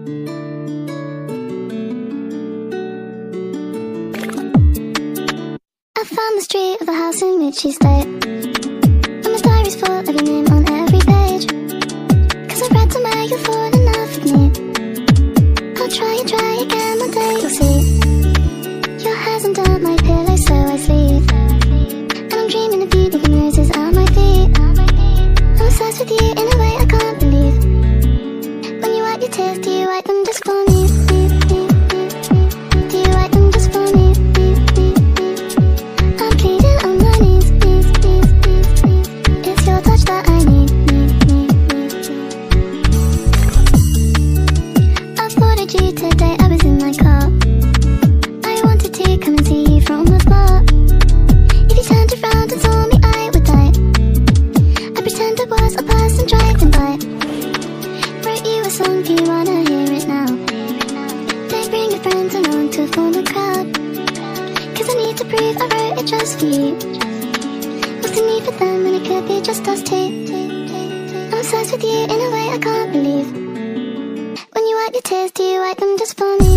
I found the street of a house in which you stay, and my diary's full of your name on every page. Cause I've read somewhere you'll fall in love with me. I'll try and try again one day, you'll see. Your hair's under my pillow so I sleep, and I'm dreaming of you leaving roses on my feet. I'm obsessed with you in a way I can't believe. When you wipe your tears, do you wipe them just for me? Do you wipe them just for me? I'm pleading on my knees, please, please, please, please. It's your touch that I need. I spotted you today, I was in my car. I wanted to come and see you from afar. If you turned around and saw me, I would die. I pretend I was a person driving by. Wrote you a song, do you wanna hear it now? Don't bring your friends along to form a crowd, cause I need to prove I wrote it just for you. What's the need for them when it could be just us two? I'm obsessed with you in a way I can't believe. When you wipe your tears, do you wipe them just for me?